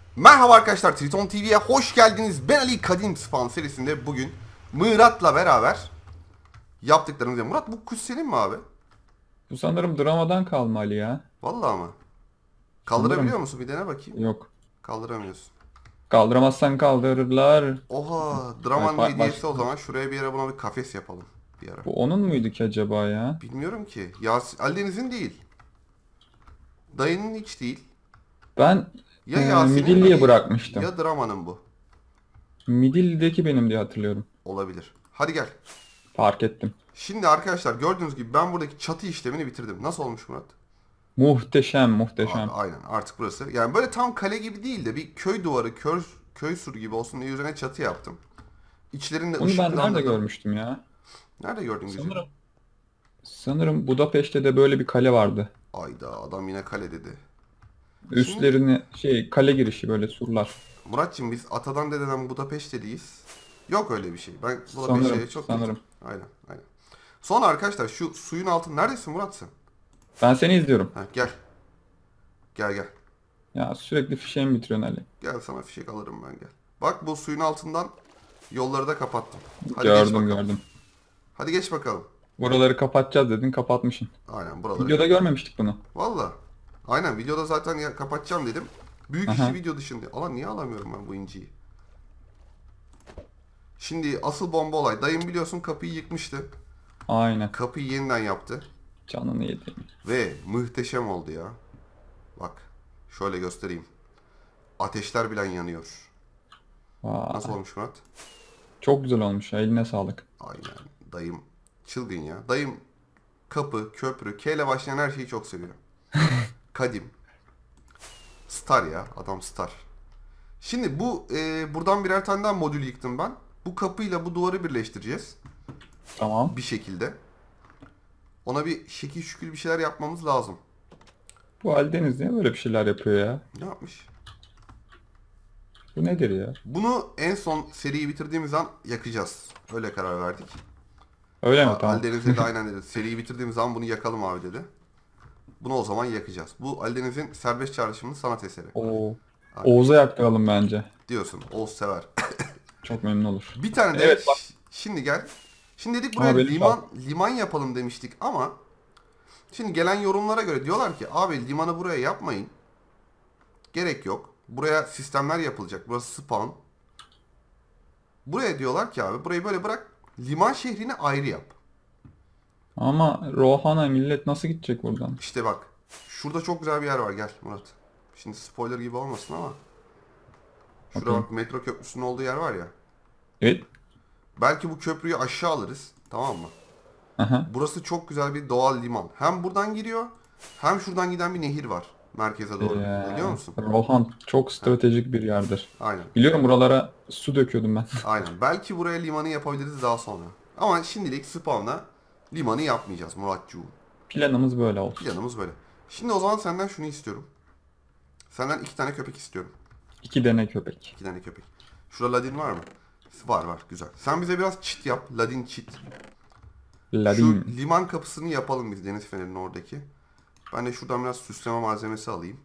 Merhaba arkadaşlar, Triton TV'ye hoş geldiniz. Ben Ali, Kadim Spawn serisinde bugün Murat'la beraber yaptıklarımız ya. Murat, bu kuş senin mi abi? Bu sanırım dramadan kalma Ali ya. Vallahi mı? Kaldırabiliyor Sanırım. musun? Bir dene bakayım. Yok. Kaldıramıyorsun. Kaldıramazsan kaldırırlar. Oha, Ay, Draman'ın hediyesi o başka. zaman. Şuraya bir yere buna bir kafes yapalım. Bir ara. Bu onun muydu ki acaba ya? Bilmiyorum ki. Alideniz'in değil. Dayının hiç değil. Ben Ya Yasin'in Midilli'ye ya bırakmıştım. Draman'ın bu. Midilli'deki benim diye hatırlıyorum. Olabilir. Hadi gel. Fark ettim. Şimdi arkadaşlar gördüğünüz gibi ben buradaki çatı işlemini bitirdim. Nasıl olmuş Murat? Muhteşem, Abi muhteşem. aynen artık burası. Yani böyle tam kale gibi değil de bir köy duvarı, köy suru gibi olsun diye üzerine çatı yaptım. İçlerini de Bunu ben nerede ışıklandırdım. görmüştüm ya? Nerede gördün güzeli? Sanırım. Sanırım Budapeşte de böyle bir kale vardı. Ayda adam yine kale dedi. Şimdi Üstlerini kale girişi böyle surlar. Muratçım biz atadan dededen Budapeşte'liyiz. Yok öyle bir şey. Ben Sanırım, Budapeşte'ye çok gittim. sanırım. Aynen aynen. Sonra arkadaşlar şu suyun altı neredesin Murat sen? Ben seni izliyorum. Heh, gel. Gel gel. Ya sürekli fişeğimi bitiriyorsun Ali. Gel sana fişek alırım ben gel. Bak bu suyun altından yolları da kapattım. Hadi geç Gördüm, bakalım. gördüm. Hadi geç bakalım. Buraları kapatacağız dedin, kapatmışsın. Aynen buraları Videoda kapat. görmemiştik bunu. Valla. Aynen videoda zaten ya, kapatacağım dedim. Büyük işi Aha, video dışında. Alan niye alamıyorum ben bu inciyi? Şimdi asıl bomba olay. Dayım biliyorsun kapıyı yıkmıştı. aynen. Kapıyı yeniden yaptı. Canını yedim. Ve muhteşem oldu ya. Bak. Şöyle göstereyim. Ateşler bile yanıyor. Nasıl Vay. olmuş Murat? Çok güzel olmuş ya. Eline sağlık. Aynen. Dayım çılgın ya. Dayım kapı, köprü, K ile başlayan her şeyi çok seviyor. Kadim. Star ya. Adam star. Şimdi bu buradan birer tane daha modül yıktım ben. Bu kapıyla bu duvarı birleştireceğiz. Tamam. Bir şekilde. Ona bir şekil şükül bir şeyler yapmamız lazım. Bu Aldeniz niye böyle bir şeyler yapıyor ya? Ne yapmış? Bu nedir ya? Bunu en son seriyi bitirdiğimiz an yakacağız. Öyle karar verdik. Öyle mi? Tamam. Aldeniz'e de aynen dedi. Seriyi bitirdiğimiz zaman bunu yakalım abi dedi. Bunu o zaman yakacağız. Bu Aldeniz'in serbest çağrışımlı sanat eseri. Oo. Aynen. Oğuz'a yaktıralım bence. Diyorsun. Oğuz sever. Çok memnun olur. Bir tane de Evet bak. şimdi gel. Şimdi dedik buraya Ama benim çal. liman yapalım demiştik ama şimdi gelen yorumlara göre diyorlar ki abi limanı buraya yapmayın. Gerek yok. Buraya sistemler yapılacak. Burası spawn. Buraya diyorlar ki abi burayı böyle bırak. Liman şehrini ayrı yap. Ama Rohan'a millet nasıl gidecek buradan? İşte bak. Şurada çok güzel bir yer var. Gel Murat. Şimdi spoiler gibi olmasın ama. Şurada Bakayım. bak metro köprüsünün olduğu yer var ya. Evet. Belki bu köprüyü aşağı alırız. Tamam mı? Aha. Burası çok güzel bir doğal liman. Hem buradan giriyor hem şuradan giden bir nehir var. Merkeze doğru. Biliyor musun? Rohan çok Heh, stratejik bir yerdir. aynen. Biliyorum buralara su döküyordum ben. Aynen. Belki buraya limanı yapabiliriz daha sonra. Ama şimdilik spawn'a limanı yapmayacağız Muratcuğum. Planımız böyle olsun. Planımız böyle. Şimdi o zaman senden şunu istiyorum. Senden iki tane köpek istiyorum. İki dene köpek. İki tane köpek. Şurada ladin var mı? Var var güzel. Sen bize biraz çit yap. Ladin çit. Şu Ladin. liman kapısını yapalım biz deniz fenerinin oradaki. Ben de şuradan biraz süsleme malzemesi alayım.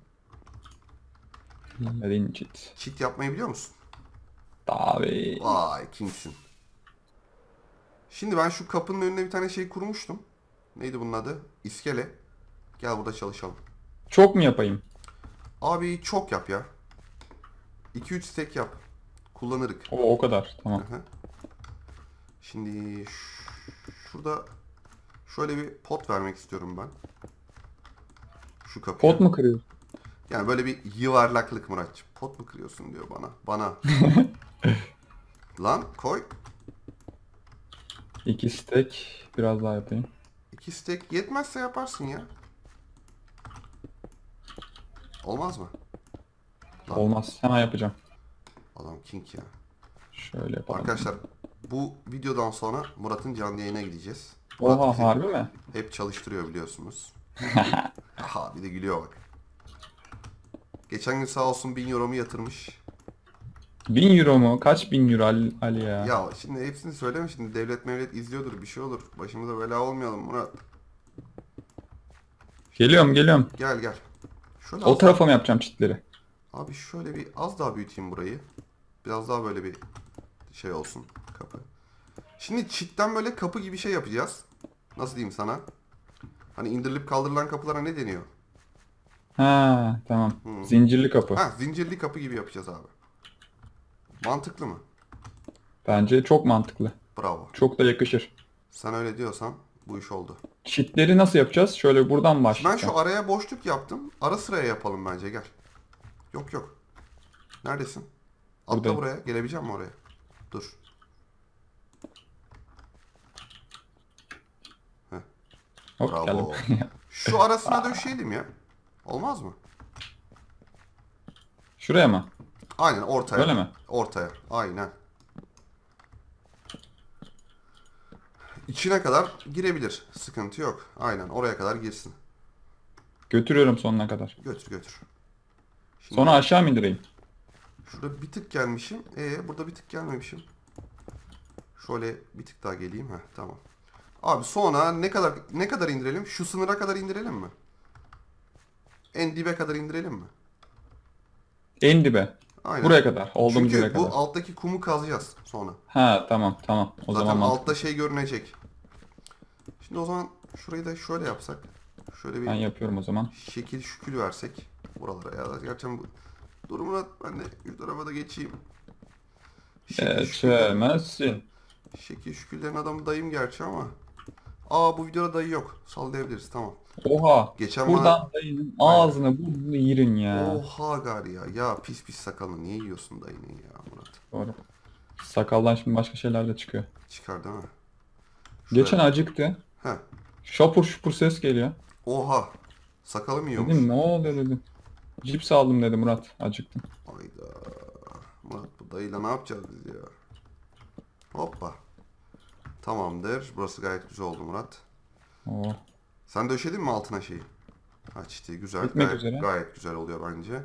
Ladin çit. Çit yapmayı biliyor musun? Tabii. Vay kingsin. Şimdi ben şu kapının önüne bir tane şey kurmuştum. Neydi bunun adı? İskele. Gel burada çalışalım. Çok mu yapayım? Abi çok yap ya. 2-3 stack yap. Kullanırık. O kadar. Tamam. Aha. Şimdi şurada şöyle bir pot vermek istiyorum ben. Şu kapıya. Pot mu kırıyor? Yani böyle bir yuvarlaklık Muratçım. Pot mu kırıyorsun diyor bana. Bana. Lan koy. İki stack. Biraz daha yapayım. 2 stack yetmezse yaparsın ya. Olmaz mı? Lan Olmaz. Hemen yapacağım. adam king ya. Şöyle yapalım. Arkadaşlar bu videodan sonra Murat'ın canlı yayına gideceğiz. Murat Oha, bizi harbi mi? hep çalıştırıyor biliyorsunuz. Aha bir de gülüyor bak. Geçen gün sağ olsun 1000 euromu yatırmış. 1.000 euro mu? Kaç bin euro Ali ya? Ya şimdi hepsini söyleme şimdi devlet mevlet izliyordur bir şey olur. Başımıza bela olmayalım Murat. Geliyorum, geliyorum. Gel gel. Şöyle O alsam. tarafa mı yapacağım çitleri? Abi şöyle bir az daha büyüteyim burayı. Biraz daha böyle bir şey olsun kapı. Şimdi çitten böyle kapı gibi şey yapacağız. Nasıl diyeyim sana? Hani indirilip kaldırılan kapılara ne deniyor? Ha, tamam. Zincirli kapı. Ha, zincirli kapı gibi yapacağız abi. Mantıklı mı? Bence çok mantıklı. Bravo. Çok da yakışır. Sen öyle diyorsan bu iş oldu. Çitleri nasıl yapacağız? Şöyle buradan Şimdi ben şu başlayacağım. araya boşluk yaptım. Ara sıraya yapalım bence, gel. Yok yok. Neredesin? Atla Buradayım. buraya. Gelebilecek misin oraya? Dur. Heh, Hop geldim. bravo. Şu arasına döşeyelim ya. Olmaz mı? Şuraya mı? Aynen ortaya. Böyle mi? Ortaya. Aynen. İçine kadar girebilir. Sıkıntı yok. Aynen oraya kadar girsin. Götürüyorum sonuna kadar. Götür götür. Şimdi Sonra aşağı mı indireyim? şurada bir tık gelmişim. Burada bir tık gelmemişim. Şöyle bir tık daha geleyim. Heh, tamam. Abi sonra ne kadar indirelim? Şu sınıra kadar indirelim mi? En dibe kadar indirelim mi? En dibe. Aynen. Buraya kadar. Olduğumuz Çünkü yere bu kadar. alttaki kumu kazacağız sonra. Ha, tamam tamam. O Zaten zaman mantıklı. altta şey görünecek. Şimdi o zaman şurayı da şöyle yapsak. Şöyle bir Ben yapıyorum o zaman. şekil şükül versek buralara ya. Gerçekten bu durumuna ben de şu tarafa da geçeyim. Geçemezsin. Şekil şüküllerin adamı dayım gerçi ama. Aa, bu videoda dayı yok. Sallayabiliriz, tamam. Oha. Geçen Buradan dayının ağzını burnunu yirin ya. Oha gari ya. Ya pis pis sakalını niye yiyorsun dayının ya Murat? Doğru. Sakaldan şimdi başka şeyler de çıkıyor. Çıkar değil mi? Şuraya. Geçen acıktı. Heh. Şapur şupur ses geliyor. Oha. Sakalım yiyormuş. Dedim ne oluyor dedim. Cips aldım dedi Murat. Acıktım. Hayda. Murat, bu dayıyla ne yapacağız biz ya? Hoppa. Tamamdır. Burası gayet güzel oldu Murat. Oh. Sen döşedin mi altına şeyi? Açtı. Güzel. Bitmek Gayet, üzere. gayet güzel oluyor bence.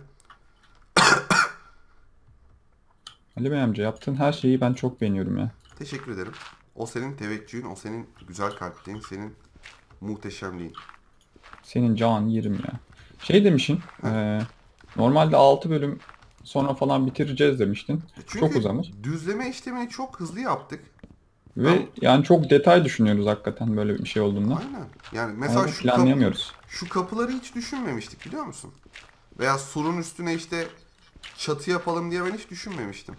Ali Bey amca yaptığın her şeyi ben çok beğeniyorum ya. Teşekkür ederim. O senin teveccühün, o senin güzel kalpliğin, senin muhteşemliğin. Senin can yerim ya. Şey demişsin. Normalde 6 bölüm sonra falan bitireceğiz demiştin. Çok Çünkü uzanır. düzleme işlemini çok hızlı yaptık. Ve yani çok detay düşünüyoruz hakikaten böyle bir şey olduğunda. Aynen. Yani mesela Ama planlayamıyoruz. şu kapıları hiç düşünmemiştik, biliyor musun? Veya surun üstüne işte çatı yapalım diye ben hiç düşünmemiştim.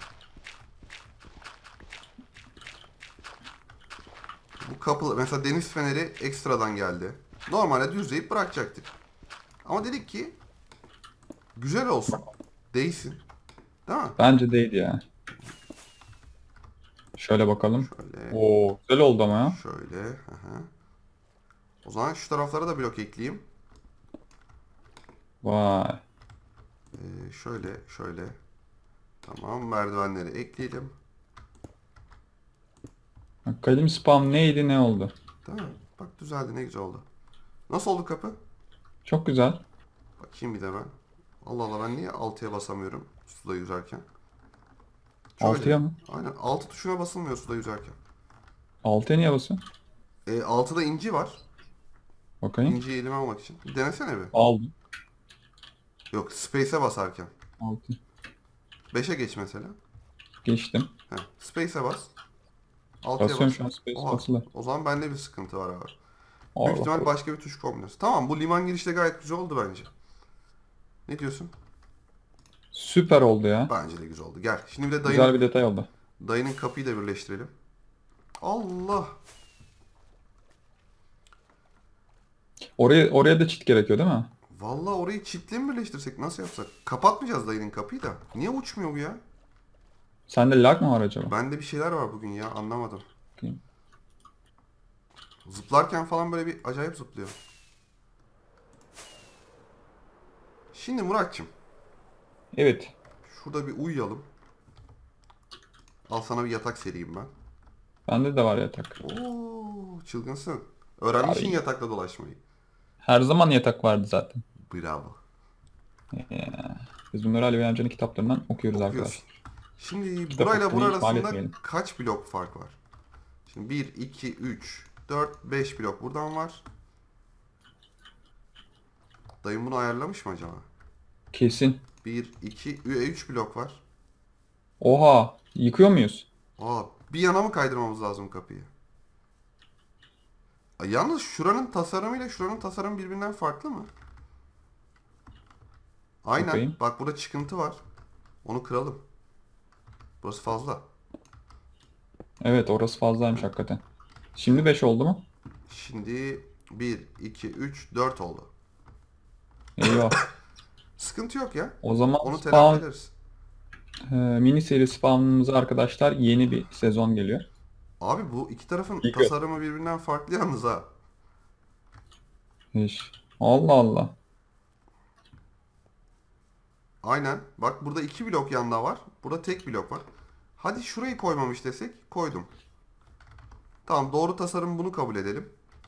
Bu kapı mesela deniz feneri ekstradan geldi. Normalde düzleyip bırakacaktık. Ama dedik ki güzel olsun. Değsin. Değil mi? Bence değdi ya. Şöyle bakalım. Şöyle. Oo, güzel oldu ama ya. Şöyle. Aha. O zaman şu taraflara da blok ekleyeyim. Vay. Şöyle. Tamam, merdivenleri ekleyelim. Kadim spam neydi ne oldu? Değil mi? Bak düzeldi, ne güzel oldu. Nasıl oldu kapı? Çok güzel. Bakayım bir de ben. Allah Allah, ben niye 6'ya basamıyorum suda yüzerken? Şöyle. 6'ya mı? Aynen, 6 tuşuna basılmıyor suda yüzerken. 6'ya niye basıyorsun? 6'da inci var. Bakayım. İnciyi elime almak için. Bir denesene bir. Aldım. Yok, space'e basarken. 6. 5'e geç mesela. Geçtim. Heh, space'e bas. 6'ya Basıyorum bas. şu an space Oha, basılı. o zaman bende bir sıkıntı var abi. Büyük Allah ihtimal Allah. başka bir tuş kombinasyonu. Tamam, bu liman girişte gayet güzel oldu bence. Ne diyorsun? Süper oldu ya. Bence de güzel oldu. Gel. Şimdi bir de Güzel bir detay oldu. dayının kapıyı da birleştirelim. Allah. Oraya da çit gerekiyor değil mi? Vallahi orayı çitle mi birleştirsek, nasıl yapsak? Kapatmayacağız dayının kapıyı da. Niye uçmuyor bu ya? Sende lag mı var acaba? Bende bir şeyler var bugün ya, anlamadım. Bakayım. Zıplarken falan böyle bir acayip zıplıyor. Şimdi Muratçım, Evet. şurada bir uyuyalım. Al sana bir yatak sereyim ben. Bende de var yatak. Oo, çılgınsın. Öğrenmişsin Abi. yatakla dolaşmayı. Her zaman yatak vardı zaten. Bravo. Biz bunları Ali Bey amcanın kitaplarından okuyoruz Okuyorsun. arkadaşlar. Şimdi Kitap burayla bura okumayı ihmal arasında etmeyelim. kaç blok fark var? Şimdi 1, 2, 3, 4, 5 blok buradan var. Dayım bunu ayarlamış mı acaba? Kesin. 1, 2, 3 blok var. Oha, yıkıyor muyuz? Aa, bir yana mı kaydırmamız lazım kapıyı? Yalnız şuranın tasarımıyla şuranın tasarımı birbirinden farklı mı? Aynen. Bakayım. Bak burada çıkıntı var. Onu kıralım. Burası fazla. Evet, orası fazlaymış hakikaten. Şimdi 5 oldu mu? Şimdi 1, 2, 3, 4 oldu. Eyvah. Sıkıntı yok ya. O zaman Onu telafi spawn, ederiz. mini seri spawnımıza arkadaşlar yeni bir sezon geliyor. Abi bu iki tarafın İlk tasarımı birbirinden farklı yalnız ha. iş. Allah Allah. Aynen. Bak burada iki blok yanda var. Burada tek blok var. Hadi şurayı koymamış desek. Koydum. Tamam, doğru tasarım, bunu kabul edelim.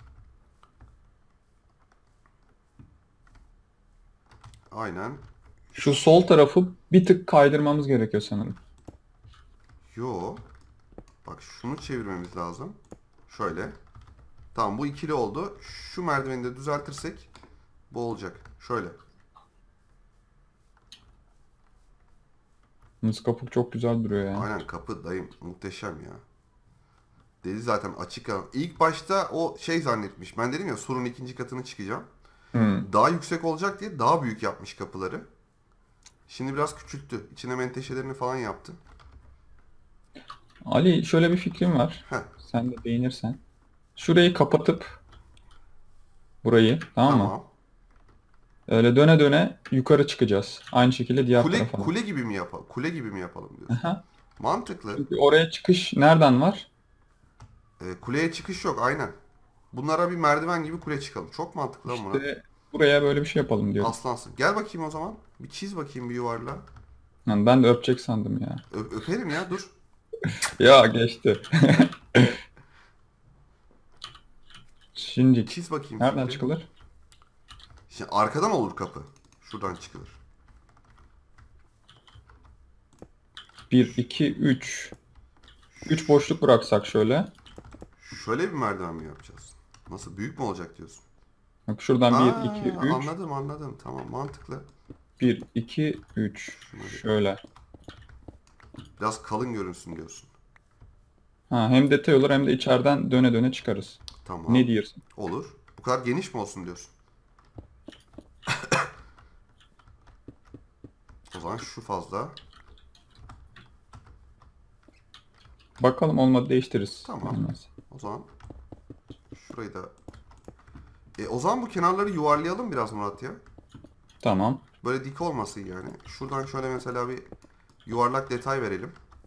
Aynen. Şu sol tarafı bir tık kaydırmamız gerekiyor sanırım. Yo. Bak şunu çevirmemiz lazım. Şöyle. Tamam, bu ikili oldu. Şu merdiveni de düzeltirsek bu olacak. Şöyle. Mız kapı çok güzel duruyor ya. Aynen, kapı dayım muhteşem ya. Dedi zaten açık alan. İlk başta o şey zannetmiş. Ben dedim ya surun ikinci katını çıkacağım. Hmm. Daha yüksek olacak diye daha büyük yapmış kapıları. Şimdi biraz küçülttü. İçine menteşelerini falan yaptı. Ali, şöyle bir fikrim var. Heh, Sen de beğenirsen. Şurayı kapatıp burayı, tamam mı? tamam. Öyle döne döne yukarı çıkacağız. Aynı şekilde diğer Kule tarafa da. kule gibi mi yapalım? Kule gibi mi yapalım diyorsun. Aha. Mantıklı. Çünkü oraya çıkış nereden var? Kuleye çıkış yok, aynen. Bunlara bir merdiven gibi kule çıkalım. Çok mantıklı lan Murat. İşte buraya böyle bir şey yapalım diyorum. Aslansın. Gel bakayım o zaman. Bir çiz bakayım bir yuvarla. Yani ben de öpecek sandım ya. Öperim ya, dur. Ya geçti. Şimdi Çiz bakayım nereden şimdi. çıkılır? Şimdi arkadan olur kapı. Şuradan çıkılır. 1, 2, 3. 3 boşluk bıraksak şöyle. Şöyle bir merdiven mi yapacağız? Nasıl, büyük mü olacak diyorsun? Bak şuradan 1, 2, Aa, 3. anladım. Tamam, mantıklı. 1, 2, 3. Şuna bir- Şöyle. Biraz kalın görünsün diyorsun. Ha, hem detay olur hem de içeriden döne döne çıkarız. Tamam. Ne diyorsun? Olur. Bu kadar geniş mi olsun diyorsun? O zaman şu fazla. Bakalım, olmadı değiştiririz. Tamam. Olmaz. O zaman şurayı da... o zaman bu kenarları yuvarlayalım biraz Murat ya. Tamam. Böyle dik olmasın yani. Şuradan şöyle mesela bir yuvarlak detay verelim.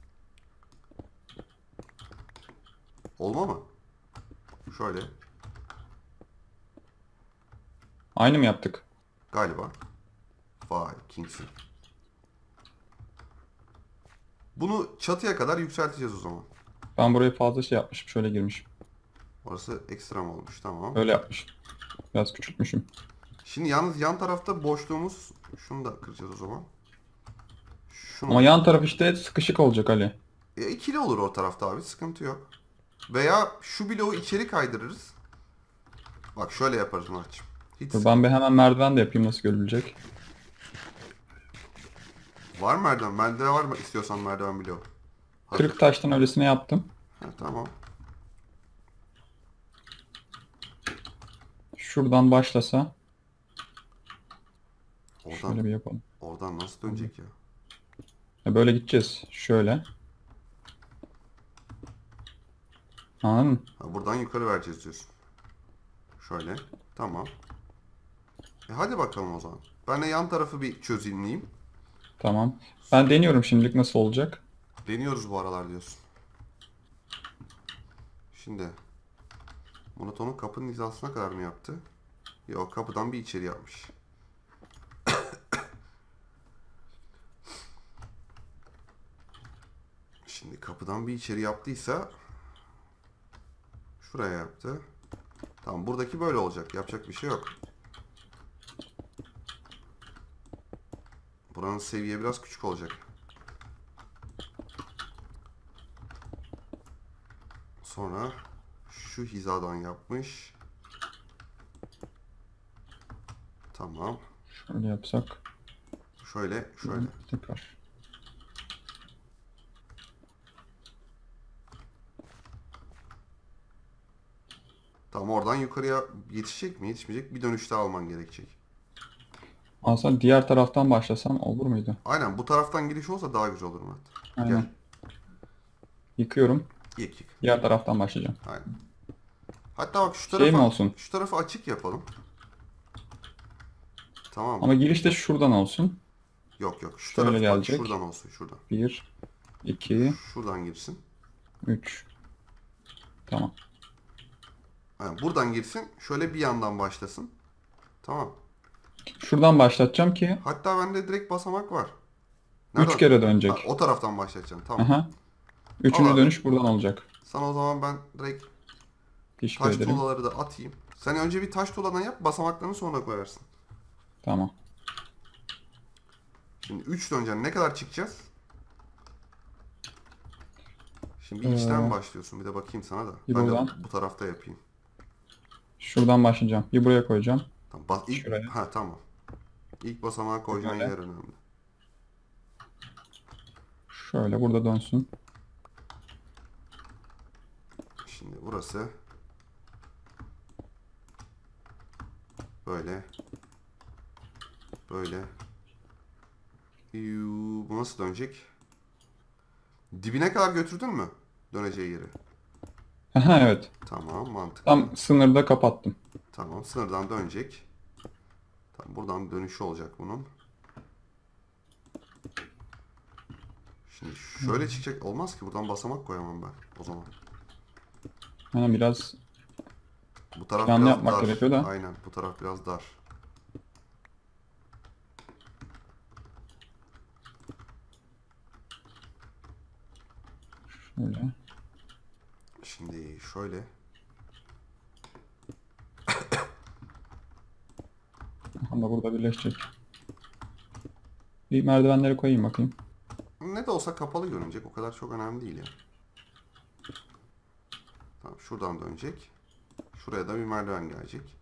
Olma mı? Şöyle. Aynı mı yaptık? Galiba. Vay Kings'in. Bunu çatıya kadar yükselteceğiz o zaman. Ben buraya fazla şey yapmışım. Şöyle girmişim. Orası ekstrem olmuş, tamam. Öyle yapmışım. Biraz küçültmüşüm. Şimdi yalnız yan tarafta boşluğumuz, şunu da kıracağız o zaman. Şunu. Ama yan taraf işte sıkışık olacak Ali. İkili olur o tarafta abi, sıkıntı yok. Veya şu bloğu içeri kaydırırız. Bak şöyle yaparız Muratçım. Hiç Dur, ben bir hemen merdiven de yapayım, nasıl görülecek. Var mı merdiven? Bende var mı istiyorsan merdiven bloğu? Hazır. Kırık taştan öylesine yaptım. Ha, tamam. Şuradan başlasa. Şöyle Oradan, bir yapalım. oradan nasıl dönecek ya? Böyle gideceğiz. Şöyle. Anladın mı? Ha, buradan yukarı vereceğiz diyorsun. Şöyle. Tamam. Hadi bakalım o zaman. Ben de yan tarafı bir çözümleyeyim. Tamam. Ben deniyorum şimdilik nasıl olacak. Deniyoruz bu aralar diyorsun. Şimdi Murat onu kapının hizasına kadar mı yaptı? Yok, kapıdan bir içeri yapmış. Şimdi kapıdan bir içeri yaptıysa şuraya yaptı. Tamam, buradaki böyle olacak. Yapacak bir şey yok. Buranın seviye biraz küçük olacak. Sonra şu hizadan yapmış. Tamam. Şöyle yapsak. Şöyle, şöyle. Tekrar. Tamam, oradan yukarıya yetişecek mi? Yetişmeyecek. Bir dönüşte alman gerekecek. Aslında diğer taraftan başlasam olur muydu? Aynen, bu taraftan giriş olsa daha güzel olur Murat. Gel. Aynen. Yıkıyorum. Yık yık. Diğer taraftan başlayacağım. Aynen. Hatta bak şu Şey mi tarafa, olsun? şu tarafı açık yapalım. Tamam mı? Ama giriş de şuradan olsun. Yok yok. Şu Şöyle tarafı bak, gelecek. şuradan olsun, şuradan. 1, 2, Şuradan girsin. 3. Tamam. Aynen, buradan girsin. Şöyle bir yandan başlasın. Tamam. Şuradan başlatacağım ki Hatta bende direkt basamak var. 3 Nereden? kere Ha, dönecek. o taraftan başlatacağım. Tamam. Aha. Al Üçüncü abi. dönüş buradan olacak. Sana o zaman ben direkt Teşekkür taş ederim. tuğlaları da atayım. Sen önce bir taş tuğladan yap. Basamaklarını sonra koyarsın. Tamam. Şimdi 3 döneceksin. Ne kadar çıkacağız? Şimdi bir içten başlıyorsun. Bir de bakayım sana da. Bir Ben de buradan. bu tarafta yapayım. Şuradan başlayacağım. Bir buraya koyacağım. Tamam. Şuraya. Ha tamam. İlk basamağı koyacağın Böyle. yer önemli. Şöyle burada dönsün. Şimdi burası böyle. Böyle. Bu nasıl dönecek? Dibine kadar götürdün mü? Döneceği yeri. Aha, evet. Tamam, mantıklı. Tam sınırda kapattım. Tamam, sınırdan dönecek. Tamam, buradan dönüşü olacak bunun. Şimdi şöyle çıkacak. Olmaz ki, buradan basamak koyamam ben o zaman. Yani biraz Bu taraf planlı biraz yapmak dar. gerekiyor da. Aynen, bu taraf biraz dar. Şöyle. Şimdi şöyle. Ama burada birleşecek. Bir merdivenleri koyayım bakayım. Ne de olsa kapalı görünecek. O kadar çok önemli değil ya. Tamam, şuradan dönecek. Şuraya da bir merdiven gelecek.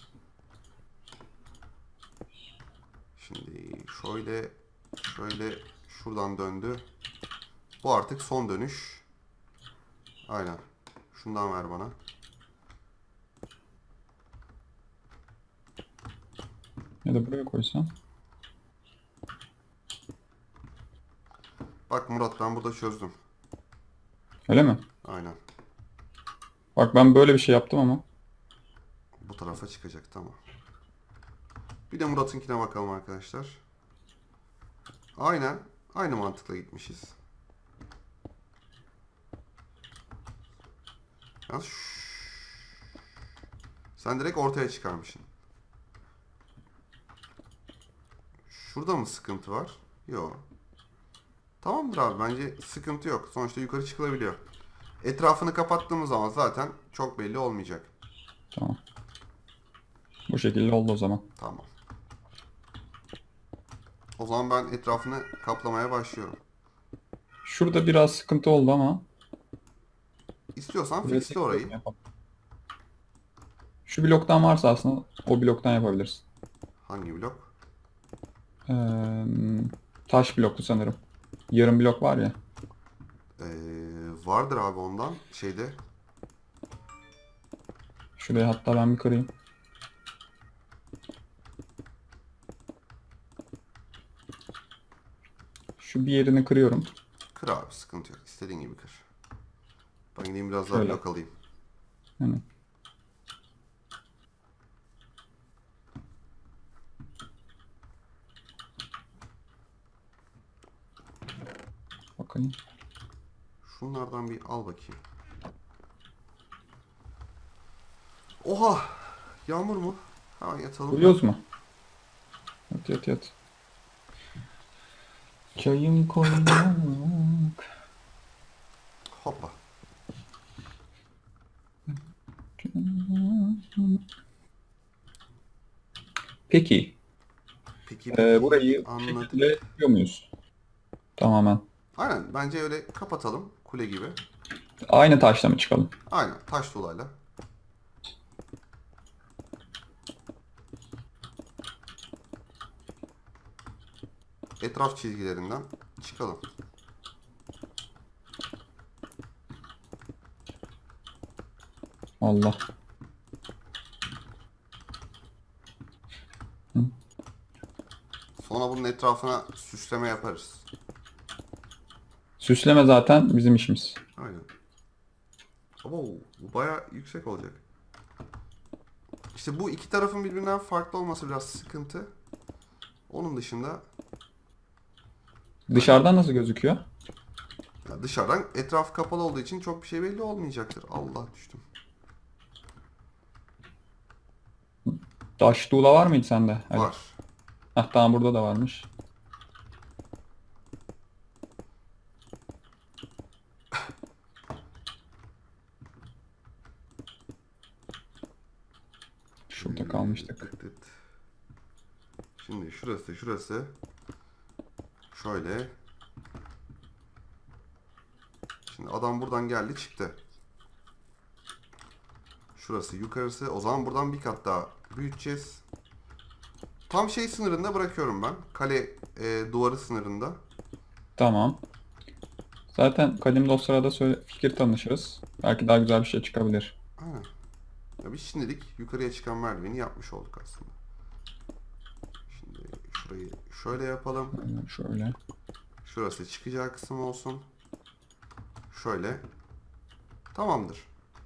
Şimdi şöyle, şöyle şuradan döndü. Bu artık son dönüş. Aynen. Şundan ver bana. Ya da buraya koysam. Bak Murat, ben burada çözdüm. Öyle mi? Aynen. Bak ben böyle bir şey yaptım ama. Bu tarafa çıkacak, tamam. Bir de Murat'ınkine bakalım arkadaşlar. Aynen. Aynı mantıkla gitmişiz. Yalnız sen direkt ortaya çıkarmışsın. Şurada mı sıkıntı var? Yok. Tamamdır abi, bence sıkıntı yok. Sonuçta yukarı çıkılabiliyor. Etrafını kapattığımız zaman zaten çok belli olmayacak. Tamam. Bu şekilde oldu o zaman. Tamam. O zaman ben etrafını kaplamaya başlıyorum. Şurada biraz sıkıntı oldu ama. İstiyorsan Buraya fixle tek blok orayı. yapalım. Şu bloktan varsa aslında o bloktan yapabiliriz. Hangi blok? Ee, taş bloktu sanırım. Yarım blok var ya. Vardır abi ondan. Şeyde. Şuraya hatta ben bir kırayım. Şu bir yerini kırıyorum. Kır abi, sıkıntı yok. İstediğin gibi kır. Ben gideyim biraz daha Şöyle. blok alayım. Yani. Bakayım. Şunlardan bir al bakayım. Oha! Yağmur mu? Hemen yatalım. Uyuyoruz mu? Yat yat yat. Çayım koymak. Hoppa. Peki. Peki Burayı bu anladım. şekilde yapıyor muyuz? Tamamen. Aynen, bence öyle kapatalım. Kule gibi. Aynı taşla mı çıkalım? Aynen, taş tuğlayla. etraf çizgilerinden çıkalım. Allah. Sonra bunun etrafına süsleme yaparız. Süsleme zaten bizim işimiz. Aynen. Ama bu bayağı yüksek olacak. İşte bu iki tarafın birbirinden farklı olması biraz sıkıntı. Onun dışında Dışarıdan nasıl gözüküyor? ya dışarıdan etraf kapalı olduğu için çok bir şey belli olmayacaktır. Allah düştüm. Taş tuğla var mıydı sende? Hadi. Var. Hah, tamam, burada da varmış. Şurada kalmıştık. Tıt tıt. Şimdi şurası. Şöyle. Şimdi adam buradan geldi çıktı. Şurası yukarısı. O zaman buradan bir kat daha büyüteceğiz. Tam şey sınırında bırakıyorum ben. Kale duvarı sınırında. Tamam. Zaten kalemde o sırada fikir tanışırız. Belki daha güzel bir şey çıkabilir. Aynen. Ya biz şimdilik yukarıya çıkan merdiveni yapmış olduk aslında. Şimdi şurayı şöyle yapalım. Aynen şöyle. Şurası çıkacağı kısım olsun. Şöyle. Tamamdır.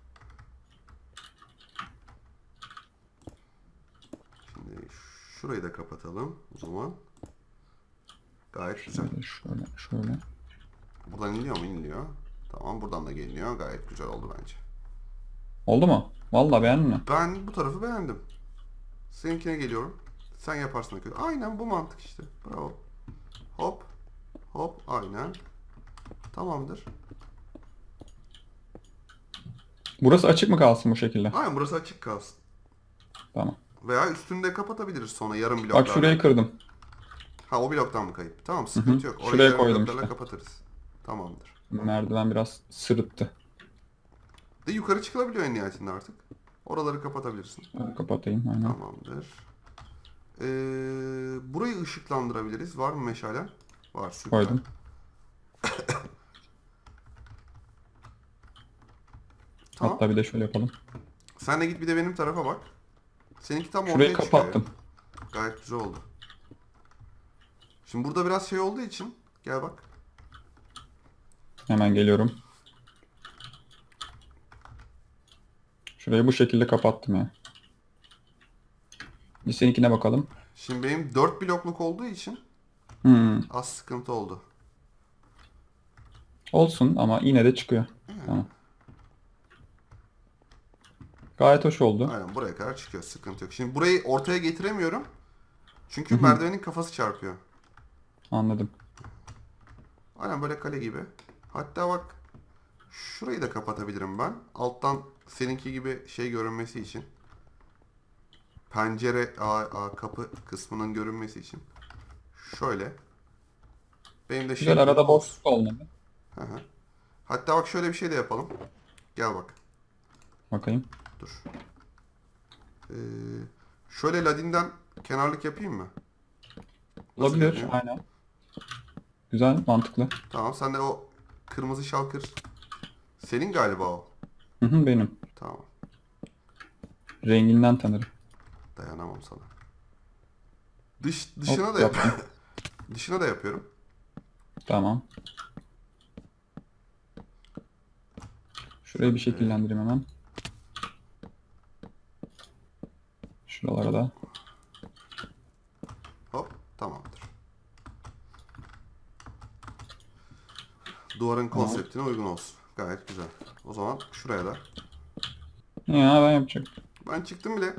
Şimdi şurayı da kapatalım o zaman. Gayet güzel. Şöyle. Buradan iniliyor mu? İniliyor. Tamam, buradan da geliniyor. Gayet güzel oldu bence. Oldu mu? Vallahi beğendin mi? Ben bu tarafı beğendim. Seninkine geliyorum. Sen yaparsın. Aynen bu mantık işte. Bravo. Hop. Hop. Aynen. Tamamdır. Burası açık mı kalsın bu şekilde? Aynen, burası açık kalsın. Tamam. Veya üstünde kapatabiliriz sonra yarım Bak bloklarla. şurayı kırdım. Ha, o bloktan mı kayıp? Tamam, sıkıntı yok. Orayı Şuraya yarım koydum bloklarla işte. kapatırız. Tamamdır. Merdiven biraz sırıttı. De yukarı çıkılabiliyor en nihayetinde artık. Oraları kapatabilirsin. Şöyle kapatayım. Aynen. Tamamdır. Burayı ışıklandırabiliriz. Var mı meşalen? Var, süper. Koydum. Tamam. Hatta bir de şöyle yapalım. Sen de git bir de benim tarafa bak. Seninki tam Şurayı ortaya çıkıyor. kapattım. Gayet güzel oldu. Şimdi burada biraz şey olduğu için gel bak. Hemen geliyorum. Şurayı bu şekilde kapattım ya. Bir seninkine bakalım. Şimdi benim 4 blokluk olduğu için Hmm. az sıkıntı oldu. Olsun ama yine de çıkıyor. Tamam. Gayet hoş oldu. Aynen, buraya kadar çıkıyor. Sıkıntı yok. Şimdi burayı ortaya getiremiyorum. Çünkü merdivenin kafası çarpıyor. Anladım. Aynen böyle kale gibi. Hatta bak, şurayı da kapatabilirim ben. Alttan seninki gibi şey görünmesi için. Pencere, kapı kısmının görünmesi için. Şöyle. Benim de Güzel, şey arada boşluk olmadı. Hı hı. Hatta bak şöyle bir şey de yapalım. Gel bak. Bakayım. Dur. Şöyle ladinden kenarlık yapayım mı? Nasıl Olabilir. görünüyor? Aynen. Güzel, mantıklı. Tamam, sen de o kırmızı şalkır senin galiba o. Hı hı, benim. Tamam. Renginden tanırım. Dayanamam sana. Dışına Hop, da yaptım. yapıyorum. Dışına da yapıyorum. Tamam. Şurayı bir şekillendireyim hemen. Şuralara da. Hop, tamamdır. Duvarın Tamam. konseptine uygun olsun. Gayet güzel. O zaman şuraya da. Ya ben yapacak. Ben çıktım bile.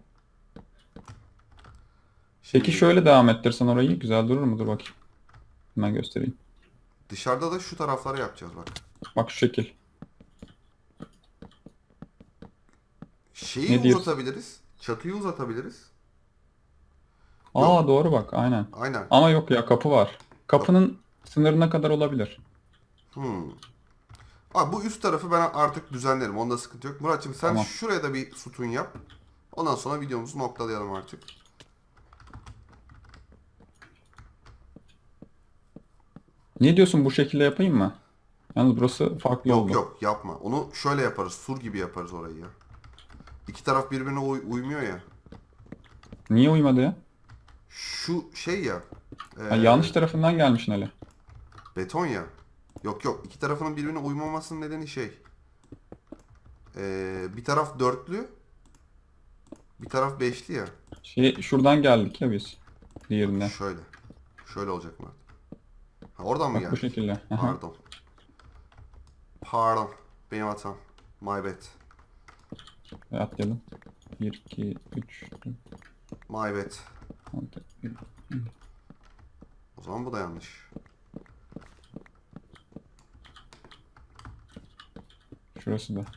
Peki Şimdi şöyle devam ettirsen orayı güzel durur mu? Dur bakayım. Hemen göstereyim. dışarıda da şu tarafları yapacağız bak. Bak şu şekil. Şeyi Ne diyorsun? uzatabiliriz. Çatıyı uzatabiliriz. Aa, doğru bak, aynen. Aynen. Ama yok ya, kapı var. Kapının sınırına kadar olabilir. Abi bu üst tarafı ben artık düzenlerim. Onda sıkıntı yok. Muratçım sen Tamam. şuraya da bir sütun yap. Ondan sonra videomuzu noktalayalım artık. Ne diyorsun, bu şekilde yapayım mı? Yalnız burası farklı Yok oldu. yok yapma. Onu şöyle yaparız. Sur gibi yaparız orayı ya. İki taraf birbirine uymuyor ya. Niye uymadı ya? Şu şey ya. Ha, eee, yanlış tarafından gelmişsin hele. beton ya. Yok yok. İki tarafının birbirine uymamasının nedeni şey. Bir taraf dörtlü. Bir taraf beşli ya. Şuradan geldik ya biz. Diğerine. Şöyle. Şöyle olacak mı? Ha, oradan mı Bak bu geldik? şekilde. Aha. Pardon. Pardon. Benim hatam. My bad. Atlayalım. 1, 2, 3, My bad. 4, O zaman bu da yanlış. şurası da.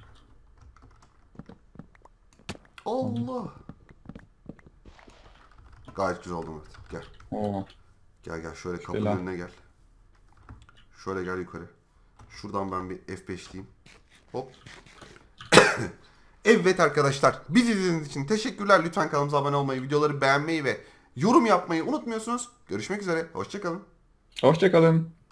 Allah. Gayet güzel oldu Mert. Gel. Oo. Gel gel şöyle kapının Selam. önüne gel. Şöyle gel yukarı. Şuradan ben bir F5'liyim. Hop. Evet arkadaşlar. Bizi izlediğiniz için teşekkürler. Lütfen kanalımıza abone olmayı, videoları beğenmeyi ve yorum yapmayı unutmuyorsunuz. Görüşmek üzere. Hoşça kalın. Hoşça kalın.